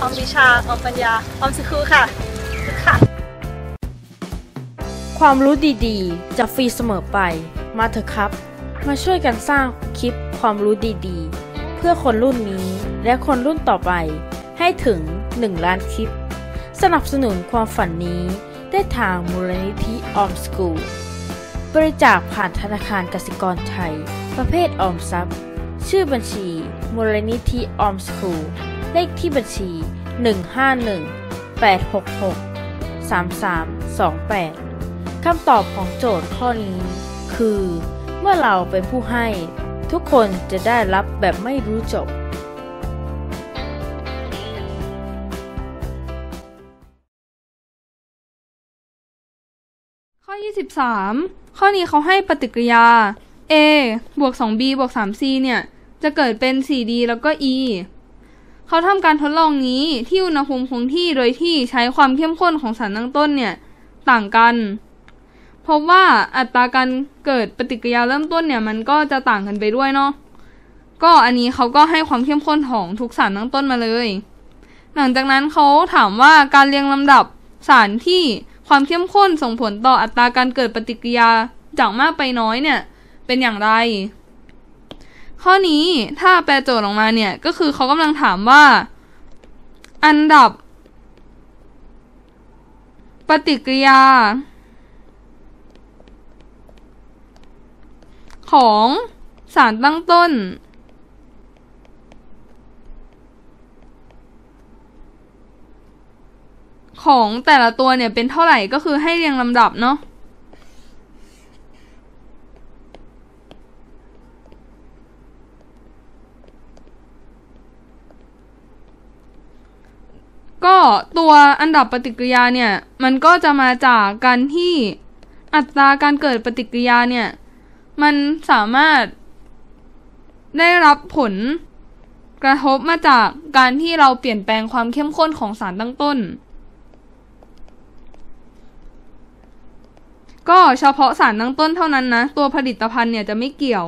อมวิชาออมปัญญาออมสิครูค่ะความรู้ดีๆจะฟรีเสมอไปมาเถอะครับมาช่วยกันสร้างคลิปความรู้ดีๆเพื่อคนรุ่นนี้และคนรุ่นต่อไปให้ถึง1 ล้านคลิปสนับสนุนความฝันนี้ได้ทางมูลนิธิออมสกูลบริจาคผ่านธนาคารกสิกรไทยประเภทออมทรัพย์ชื่อบัญชีมูลนิธิออมสกูลเลขที่บัญชี151-866-3328คำตอบของโจทย์ข้อนี้คือเมื่อเราเป็นผู้ให้ทุกคนจะได้รับแบบไม่รู้จบข้อ23ข้อนี้เขาให้ปฏิกิริยา A บวก 2B บวก 3C เนี่ยจะเกิดเป็น 4D แล้วก็ E เขาทำการทดลองนี้ที่อุณหภูมิคงที่โดยที่ใช้ความเข้มข้นของสารตั้งต้นเนี่ยต่างกันพบว่าอัตราการเกิดปฏิกิริยาเริ่มต้นเนี่ยมันก็จะต่างกันไปด้วยเนาะก็อันนี้เขาก็ให้ความเข้มข้นของทุกสารตั้งต้นมาเลยหลังจากนั้นเขาถามว่าการเรียงลำดับสารที่ความเข้มข้นส่งผลต่ออัตราการเกิดปฏิกิริยาจากมากไปน้อยเนี่ยเป็นอย่างไรข้อนี้ถ้าแปลโจทย์ออกมาเนี่ยก็คือเขากำลังถามว่าอันดับปฏิกิริยาของสารตั้งต้นของแต่ละตัวเนี่ยเป็นเท่าไหร่ก็คือให้เรียงลำดับเนาะก็ตัวอันดับปฏิกิริยาเนี่ยมันก็จะมาจากการที่อัตราการเกิดปฏิกิริยาเนี่ยมันสามารถได้รับผลกระทบมาจากการที่เราเปลี่ยนแปลงความเข้มข้นของสารตั้งต้นก็เฉพาะสารตั้งต้นเท่านั้นนะตัวผลิตภัณฑ์เนี่ยจะไม่เกี่ยว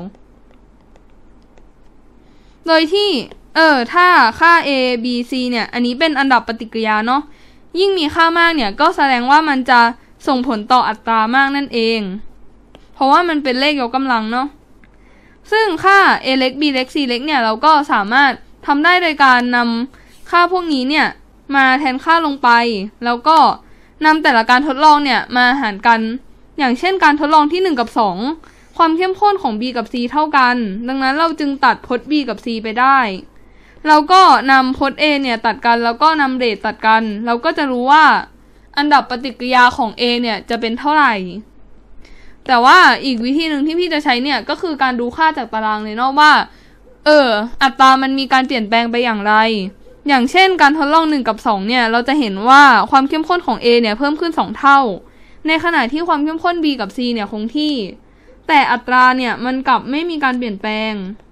โดยที่ถ้าค่า A B C เนี่ยอันนี้เป็นอันดับปฏิกิริยาเนาะยิ่งมีค่ามากเนี่ยก็แสดงว่ามันจะส่งผลต่ออัตรามากนั่นเองเพราะว่ามันเป็นเลขยกกำลังเนาะซึ่งค่า A เล็ก B เล็ก C เล็กเนี่ยเราก็สามารถทำได้โดยการนำค่าพวกนี้เนี่ยมาแทนค่าลงไปแล้วก็นำแต่ละการทดลองเนี่ยมาหารกันอย่างเช่นการทดลองที่1กับ2ความเข้มข้นของ B กับ C เท่ากันดังนั้นเราจึงตัดพจน์ B กับ C ไปได้เราก็นำพจน์ A เนี่ยตัดกันแล้วก็นำเรทตัดกันเราก็จะรู้ว่าอันดับปฏิกิริยาของ A เนี่ยจะเป็นเท่าไหร่แต่ว่าอีกวิธีหนึ่งที่พี่จะใช้เนี่ยก็คือการดูค่าจากตารางเลยเนาะว่าอัตรามันมีการเปลี่ยนแปลงไปอย่างไรอย่างเช่นการทดลอง1กับ2เนี่ยเราจะเห็นว่าความเข้มข้นของ A เนี่ยเพิ่มขึ้น2เท่าในขณะที่ความเข้มข้น B กับ C เนี่ยคงที่แต่อัตราเนี่ยมันกลับไม่มีการเปลี่ยนแปลง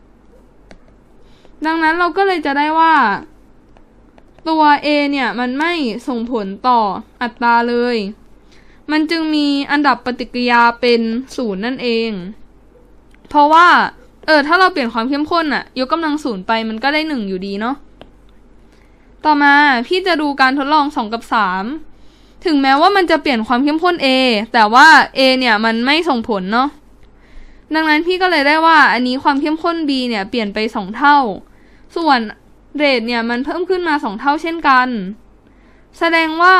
ดังนั้นเราก็เลยจะได้ว่าตัว A เนี่ยมันไม่ส่งผลต่ออัตราเลยมันจึงมีอันดับปฏิกิริยาเป็น0นั่นเองเพราะว่าถ้าเราเปลี่ยนความเข้มข้นอะยกกำลัง0ไปมันก็ได้1อยู่ดีเนาะต่อมาพี่จะดูการทดลอง2กับ3ถึงแม้ว่ามันจะเปลี่ยนความเข้มข้น A แต่ว่า A เนี่ยมันไม่ส่งผลเนาะดังนั้นพี่ก็เลยได้ว่าอันนี้ความเข้มข้น B เนี่ยเปลี่ยนไป2เท่าส่วนเรทเนี่ยมันเพิ่มขึ้นมา2เท่าเช่นกันแสดงว่า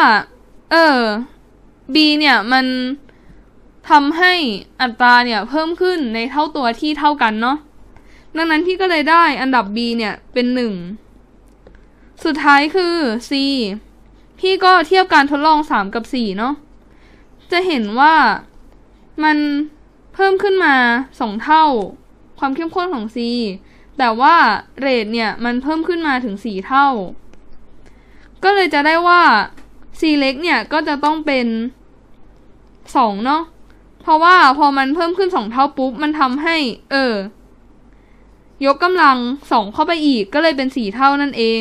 B เนี่ยมันทำให้อัตราเนี่ยเพิ่มขึ้นในเท่าตัวที่เท่ากันเนาะดังนั้นพี่ก็เลยได้อันดับ B เนี่ยเป็น1สุดท้ายคือ C พี่ก็เทียบการทดลอง3กับ4เนาะจะเห็นว่ามันเพิ่มขึ้นมา2เท่าความเข้มข้นของ C แต่ว่าเรทเนี่ยมันเพิ่มขึ้นมาถึง4เท่าก็เลยจะได้ว่า C เล็กเนี่ยก็จะต้องเป็น2เนาะเพราะว่าพอมันเพิ่มขึ้น2เท่าปุ๊บมันทำให้ยกกำลัง2เข้าไปอีกก็เลยเป็น4เท่านั่นเอง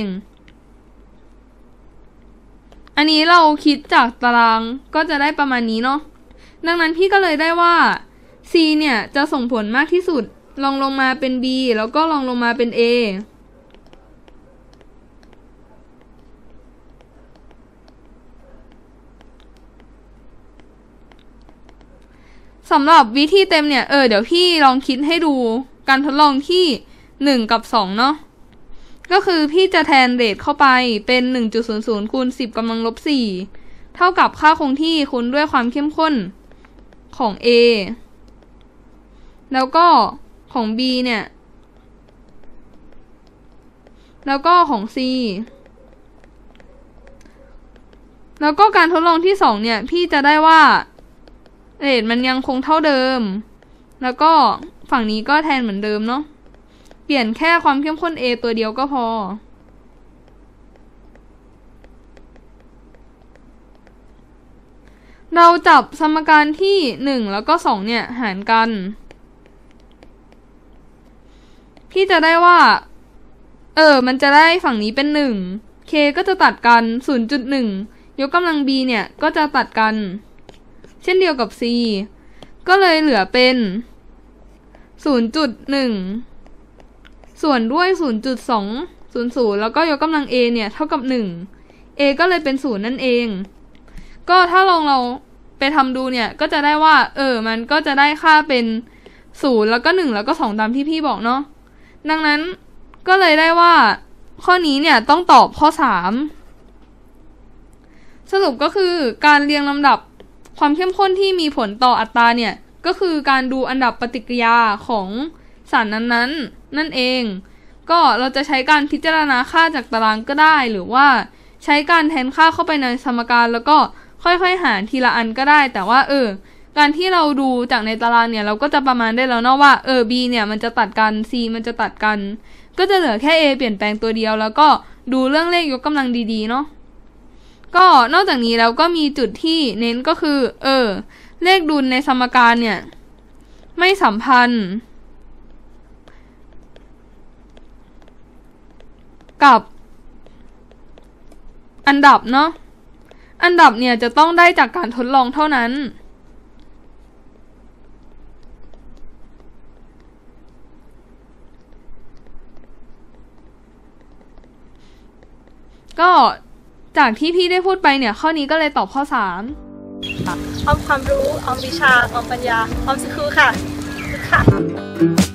อันนี้เราคิดจากตารางก็จะได้ประมาณนี้เนาะดังนั้นพี่ก็เลยได้ว่า C เนี่ยจะส่งผลมากที่สุดลองลงมาเป็น B แล้วก็ลองลงมาเป็น A สำหรับวิธีเต็มเนี่ยเดี๋ยวพี่ลองคิดให้ดูการทดลองที่1กับ2เนาะก็คือพี่จะแทนเรทเข้าไปเป็น 1.00 คูณ 10 กำลังลบ 4 เท่ากับค่าคงที่คูณด้วยความเข้มข้นของ A แล้วก็ของ B เนี่ยแล้วก็ของ C แล้วก็การทดลองที่2เนี่ยพี่จะได้ว่าเรทมันยังคงเท่าเดิมแล้วก็ฝั่งนี้ก็แทนเหมือนเดิมเนาะเปลี่ยนแค่ความเข้มข้น A ตัวเดียวก็พอเราจับสมการที่1แล้วก็2เนี่ยหารกันพี่จะได้ว่ามันจะได้ฝั่งนี้เป็น1 k ก็จะตัดกัน 0.1 ยกกำลัง b เนี่ยก็จะตัดกันเช่นเดียวกับ c ก็เลยเหลือเป็น 0.1 ส่วนด้วย 0.200 แล้วก็ยกกำลัง a เนี่ยเท่ากับ1 a ก็เลยเป็น0นั่นเองก็ถ้าลองเราไปทำดูเนี่ยก็จะได้ว่ามันก็จะได้ค่าเป็น0แล้วก็1แล้วก็2ตามที่พี่บอกเนาะดังนั้นก็เลยได้ว่าข้อนี้เนี่ยต้องตอบข้อ3สรุปก็คือการเรียงลำดับความเข้มข้นที่มีผลต่ออัตราเนี่ยก็คือการดูอันดับปฏิกิริยาของสารนั้นๆนั่นเองก็เราจะใช้การพิจารณาค่าจากตารางก็ได้หรือว่าใช้การแทนค่าเข้าไปในสมการแล้วก็ค่อยๆหารทีละอันก็ได้แต่ว่าการที่เราดูจากในตารางเนี่ยเราก็จะประมาณได้แล้วเนาะว่าB เนี่ยมันจะตัดกัน C มันจะตัดกันก็จะเหลือแค่ A เปลี่ยนแปลงตัวเดียวแล้วก็ดูเรื่องเลขยกกำลังดีๆเนาะก็นอกจากนี้แล้วก็มีจุดที่เน้นก็คือเลขดุลในสมการเนี่ยไม่สัมพันธ์กับอันดับเนาะอันดับเนี่ยจะต้องได้จากการทดลองเท่านั้นก็จากที่พี่ได้พูดไปเนี่ยข้อนี้ก็เลยตอบข้อ3 ออมความรู้ออมวิชาออมปัญญาออมสครูค่ะ